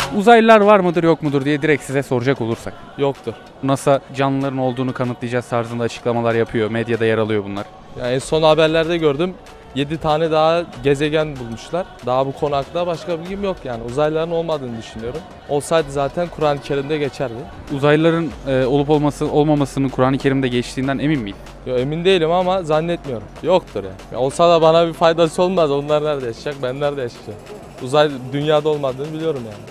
Uzaylılar var mıdır yok mudur diye direkt size soracak olursak. Yoktur. NASA canlıların olduğunu kanıtlayacağız tarzında açıklamalar yapıyor. Medyada yer alıyor bunlar. Yani en son haberlerde gördüm. 7 tane daha gezegen bulmuşlar. Daha bu konu hakkında başka bilgim yok yani. Uzaylıların olmadığını düşünüyorum. Olsaydı zaten Kur'an-ı Kerim'de geçerdi. Uzaylıların olup olmamasının Kur'an-ı Kerim'de geçtiğinden emin miyim? Yo, emin değilim ama zannetmiyorum. Yoktur yani. Ya olsa da bana bir faydası olmaz. Onlar nerede yaşayacak, ben nerede yaşayacağım? Uzay dünyada olmadığını biliyorum yani.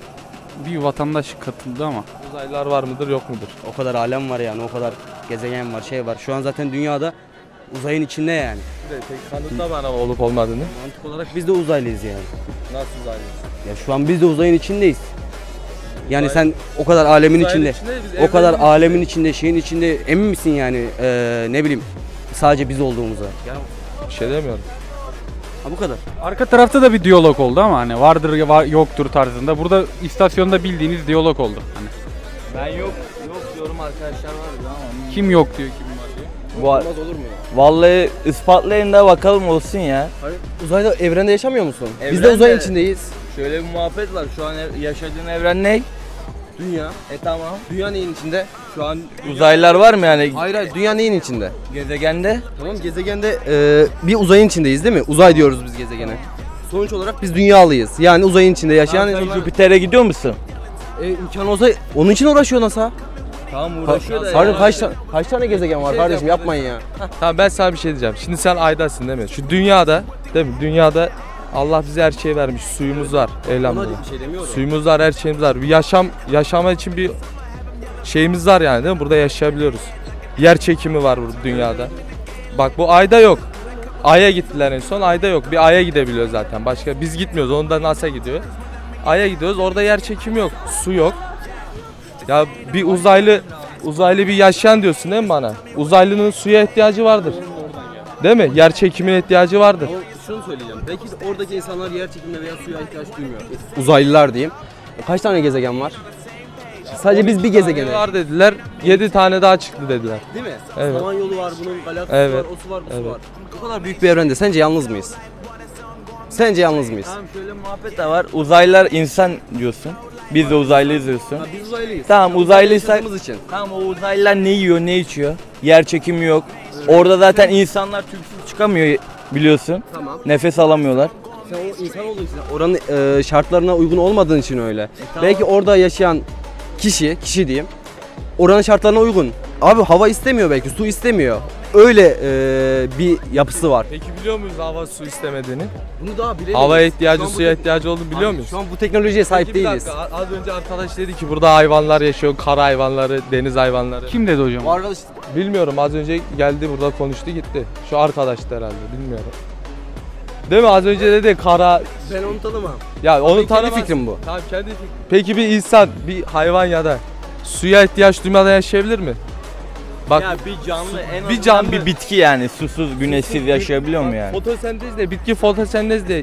Bir vatandaş katıldı ama. Uzaylılar var mıdır yok mudur? O kadar alem var yani, o kadar gezegen var, şey var. Şu an zaten dünyada uzayın içinde yani. Peki kanıtla bana olup olmadığını. Mantık olarak biz de uzaylıyız yani. Nasıl uzaylıyız? Ya şu an biz de uzayın içindeyiz. Yani sen o kadar alemin Uzayın içinde, içindeyiz, biz o kadar evrenin alemin içinde, şeyin içinde emin misin yani ne bileyim sadece biz olduğumuza? Ya Bir şey demiyorum. ha, bu kadar. Arka tarafta da bir diyalog oldu ama hani vardır yoktur tarzında. Burada istasyonda bildiğiniz diyalog oldu. Hani Ben yok diyorum, arkadaşlar var ama. kim yok diyor, kim var diyor. Olmaz olur mu ya? Vallahi ispatlayın da bakalım olsun ya. Hayır, uzayda, evrende yaşamıyor musun? Biz de Evrende- uzayın içindeyiz. Şöyle bir muhabbet var. Şu an yaşadığın evren ne? Dünya. Tamam. Dünya neyin içinde? Şu an uzaylılar var mı yani Hayır hayır, dünya neyin içinde? gezegende? Tamam, gezegende bir uzayın içindeyiz değil mi? Uzay diyoruz biz gezegene. Sonuç olarak biz dünyalıyız. Yani uzayın içinde yaşayan Sen insanlar... Jüpiter'e gidiyor musun? imkan olsa onun için uğraşıyor NASA. Tamam uğraşıyor da Pardon, ya. kaç tane gezegen var kardeşim, yapmayın ya. Tamam ben sana bir şey diyeceğim. Şimdi sen aydasın değil mi? Şu dünyada, değil mi? Dünyada Allah bize her şeyi vermiş. Suyumuz var. Elhamdülillah. bir şey demiyorum. Suyumuz var, her şeyimiz var. Bir yaşama için bir şeyimiz var yani değil mi? Burada yaşayabiliyoruz. Yer çekimi var burada dünyada. Bak bu ayda yok. Ay'a gittiler en son. Ayda yok. Bir Ay'a gidebiliyor zaten. Başka biz gitmiyoruz. Onda NASA gidiyor. Ay'a gidiyoruz. Orada yer çekimi yok. Su yok. Ya bir uzaylı bir yaşayan diyorsun değil mi bana? Uzaylının suya ihtiyacı vardır. Değil mi? Yer çekimine ihtiyacı vardır. Ama şunu söyleyeceğim. Belki oradaki insanlar yer çekimine veya suya ihtiyaç duymuyor. Uzaylılar diyeyim. Kaç tane gezegen var? Sadece biz bir gezegene. Var dediler. 7 tane daha çıktı dediler. Değil mi? Evet. Samanyolu var, bunun galaksisi Evet. var, o su var, bu su Evet. var. Bu kadar büyük bir evrende sence yalnız mıyız? Sence yalnız mıyız? Tamam, şöyle muhabbet de var. Uzaylılar insan diyorsun. Biz de uzaylıyız diyorsun. Biz uzaylıyız. Tamam, uzaylıysak Yaşadığımız için. tamam, o uzaylılar ne yiyor, ne içiyor? Yer çekimi yok. Orada zaten insanlar tüpsüz çıkamıyor biliyorsun. Tamam. Nefes alamıyorlar. Sen o insan olduğu için, oranın şartlarına uygun olmadığın için öyle. tamam. Belki orada yaşayan kişi diyeyim, oranın şartlarına uygun. Abi hava istemiyor, belki su istemiyor. Öyle bir yapısı var. Peki biliyor muyuz hava su istemediğini? Bunu daha bilemeyiz. Havaya ihtiyacı, Şu an bu suya ihtiyacı olduğunu biliyor muyuz? Şu an bu teknolojiye sahip Peki bir değiliz. dakika, az önce arkadaş dedi ki burada hayvanlar yaşıyor, kara hayvanları, deniz hayvanları. Kim dedi hocam? Bu arkadaş Bilmiyorum, az önce geldi burada konuştu gitti. Şu arkadaştı herhalde, bilmiyorum. Değil mi? Az önce dedi kara... ben onu tanımam. Ya onu kendi tanımaz. fikrim bu. Tamam, kendi fikrim. Peki bir insan, bir hayvan ya da suya ihtiyaç duymadan yaşayabilir mi? Bak Ya bir canlı, en bir bir canlı- bir bitki yani susuz, güneşsiz yaşayabiliyor mu yani? fotosentezle, bitki fotosentezle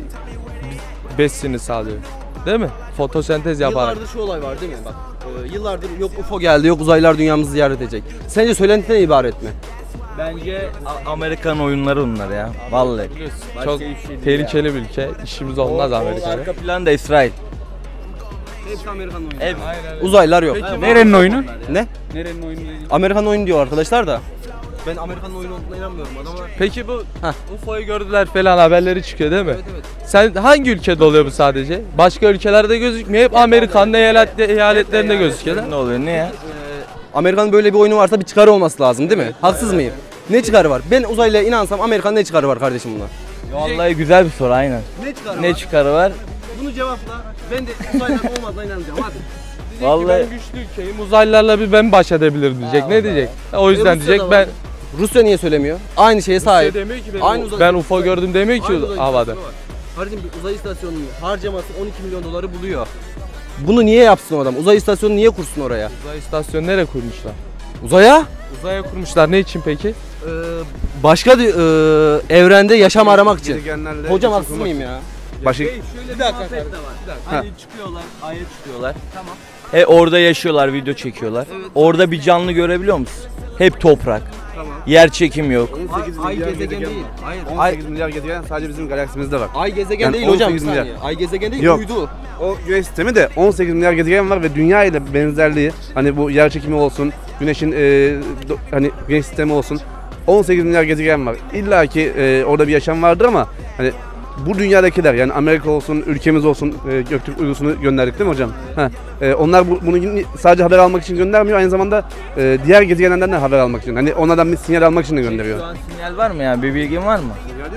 besini sağlıyor. Değil mi? Fotosentez yaparak. Yıllardır şu olay var değil mi? Bak yıllardır yok UFO geldi, yok uzaylılar dünyamızı ziyaret edecek. Sence söylentiden ibaret mi? Bence Amerikan oyunları bunlar ya. Vallahi. Çok Başka bir şey değil tehlikeli bir ülke. İşimiz olmaz O Amerika'da. arka plan da İsrail. Hepsi Amerikan oyunu. Hep Uzaylılar yok. Peki, Nerenin oyunu? Ne? Nerenin oyunu? Amerikan oyunu diyor arkadaşlar da. Ben Amerikan oyunu olduğuna inanmıyorum adamlar. Peki bu Heh. UFO'yu gördüler falan haberleri çıkıyor değil mi? Evet evet. Sen hangi ülkede oluyor bu sadece? Başka ülkelerde gözükmüyor. Hep Amerikan eyaletlerinde gözüküyor. ne oluyor, ne ya? Amerika'nın böyle bir oyunu varsa bir çıkarı olması lazım değil mi? Haksız mıyım? Ne çıkarı var? Ben uzaylıya inansam Amerika'nın ne çıkarı var kardeşim buna? Vallahi güzel bir soru, aynen. Ne çıkarı Ne çıkarı var? Bunu cevapla. Ben de uzaylıların olmadığına inanacağım hadi. Diyecek Vallahi- ki ben güçlü ülkeyim, uzaylılarla bir ben baş edebilirim diyecek. Ne diyecek? O yüzden Rusya'da diyecek var. ben... Rusya niye söylemiyor? Aynı şeye sahip. Şey demiyor ki Aynı uzay- ben UFO gördüm demiyor ki Aynı uzay havada. istasyonu var. Kardeşim bir uzay istasyonunun harcaması 12 milyon doları buluyor. Bunu niye yapsın o adam? Uzay istasyonu niye kursun oraya? Uzay istasyonu nereye kurmuşlar? Uzaya? Uzaya kurmuşlar, ne için peki? Başka evrende yaşam aramak için. Hocam haksız mıyım ya? Başka Bir dakika. hani çıkıyorlar, Ay'a çıkıyorlar. Tamam. Orada yaşıyorlar, video çekiyorlar. Orada bir canlı görebiliyor musun? Hep toprak. Yer çekimi yok. 18 Ay milyar gezegen değil. Hayır. 18 milyar gezegen sadece bizim galaksimizde var. Ay gezegen Yani değil hocam, bir 18 milyar. saniye. Ay gezegen değil, Yok. uydu. O güneş sistemi de 18 milyar gezegen var ve dünya ile benzerliği, hani bu yer çekimi olsun, güneşin hani güneş sistemi olsun, 18 milyar gezegen var. İlla ki orada bir yaşam vardır ama hani bu dünyadakiler, yani Amerika olsun, ülkemiz olsun, Göktürk uydusunu gönderdik değil mi hocam? Onlar bunu sadece haber almak için göndermiyor, aynı zamanda diğer gezegenlerden de haber almak için. Hani onlardan bir sinyal almak için de gönderiyor. Şu an sinyal var mı yani? Bir bilgin var mı?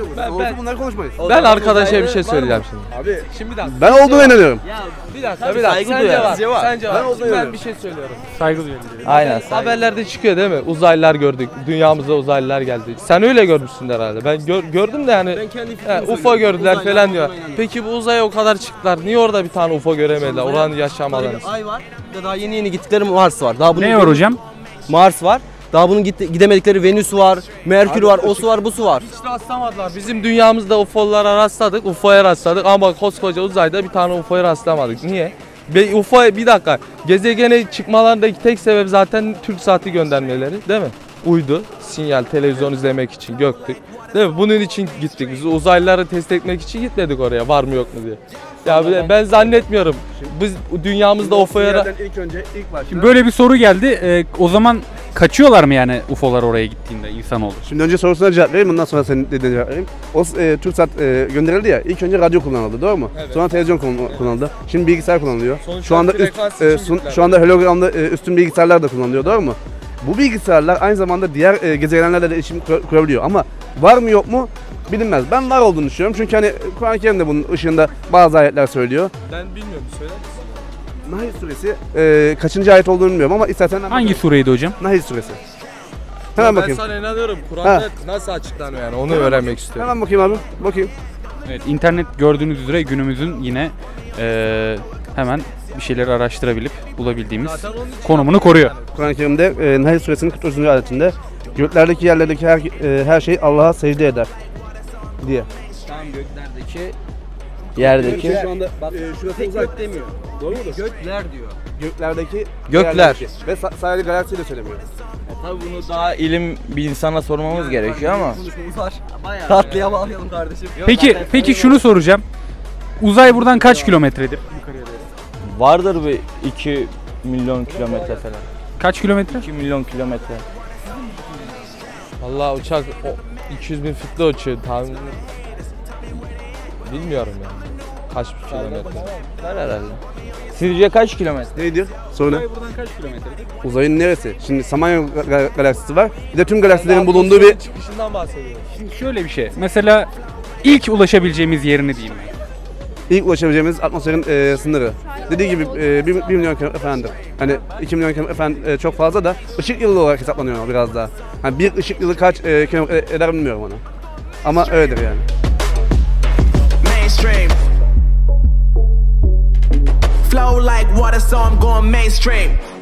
Ben bunları konuşmayız. Ben arkadaşa bir şey söyleyeceğim şimdi. Abi Şimdi bir dakika. ben olduğuna inanıyorum. Bir dakika. saygı Sence duyarız. var. Sence var. olduğuna Ben inanıyorum. bir şey söylüyorum. Saygı duyuyorum. Aynen. Haberlerde çıkıyor değil mi? Uzaylılar gördük. Dünyamıza uzaylılar geldi. Sen öyle görmüşsün herhalde. Ben gördüm de yani Ben kendi fikrimi UFO söylüyorum. gördüler Uzaylılar falan diyor. olduğuna inanıyorum. Peki bu uzaya o kadar çıktılar. Niye orada bir tane UFO göremediler? Oranın yaşam Böyle alanı. bir ay var. Bir de daha yeni gittikleri Mars var. Daha bunun Ne var hocam? Mars var. Daha bunun gidemedikleri Venüs var, Merkür var, o su var, bu su var. Hiç rastlamadılar. Bizim dünyamızda UFO'lara rastladık. UFO'ya rastladık ama koskoca uzayda bir tane UFO'ya rastlamadık. Niye? Bir dakika. Gezegene çıkmalarındaki tek sebep zaten Türk saati göndermeleri, değil mi? Uydu, sinyal, televizyon izlemek için Göktürk. Değil mi? Bunun için gittik. Biz uzaylıları test etmek için gitmedik oraya. Var mı yok mu diye. Ya ben zannetmiyorum. Biz dünyamızda UFO'ya ilk önce ilk başta. Şimdi böyle bir soru geldi. O zaman kaçıyorlar mı yani UFO'lar oraya gittiğinde insanoğlu? Şimdi önce sorusuna cevap vereyim, ondan sonra senin dediğine cevap vereyim. O TürkSat gönderildi ya, ilk önce radyo kullanıldı, doğru mu? Evet. Sonra televizyon kullanıldı. Şimdi bilgisayar kullanılıyor. Sonuçta Şu anda frekans için yüklendi. şu anda hologramda üstün bilgisayarlar da kullanılıyor, doğru mu? Bu bilgisayarlar aynı zamanda diğer gezegenlerle de iletişim kurabiliyor ama var mı yok mu bilinmez. Ben var olduğunu düşünüyorum çünkü hani Kur'an-ı Kerim'de bunun ışığında bazı ayetler söylüyor. Ben bilmiyorum, söyler misin? Nahl suresi kaçıncı ayet olduğunu bilmiyorum ama istersen Hangi sureydi hocam? Nahl suresi. Hemen Ben bakayım. sana inanıyorum. Kur'an'da nasıl açıklanıyor yani onu öğrenmek istiyorum. Hemen bakayım abi. Bakayım. Evet, internet gördüğünüz üzere günümüzün yine hemen bir şeyleri araştırabilip bulabildiğimiz Zaten onun için konumunu koruyor. Kur'an-ı Kerim'de Nahl suresinin 43. ayetinde göklerdeki yerlerdeki her şey Allah'a secde eder diye. Tam göklerdeki, yerdeki. Şu anda şurası Tek uzak. gök demiyor. Doğru mudur? Gökler diyor. Göklerdeki Gökler. yerlerdeki. Ve sadece galaksiyi de söylemiyor. Tabii bunu daha ilim bir insana sormamız gerekiyor ama. Konuşmamız var. Tatlıya bağlayalım kardeşim. Peki şunu soracağım. Uzay buradan kaç kilometredir? Vardır bir 2 milyon kilometre falan. Kaç kilometre? 2 milyon kilometre. Vallahi uçak 200 bin fitle uçuyor tahmin. Bilmiyorum yani. Kaç bir kilometre. Var herhalde. Sizce kaç kilometre? Neydi? Sonra buradan kaç kilometredir? uzayın neresi? Şimdi Samanyolu galaksisi var. Bir de tüm galaksilerin bulunduğu bir çıkışından bahsediyorum. Şimdi şöyle bir şey. Mesela ilk ulaşabileceğimiz yerini diyeyim. ilk ulaşabileceğimiz atmosferin sınırı. Dediği gibi 1 milyon kilometre falandır. Hani 2 milyon kilometre falan çok fazla da ışık yılı olarak hesaplanıyor biraz daha. Hani bir ışık yılı kaç kilometre eder bilmiyorum onu. Ama öyledir yani. Mainstream. Flow like water, so I'm going mainstream.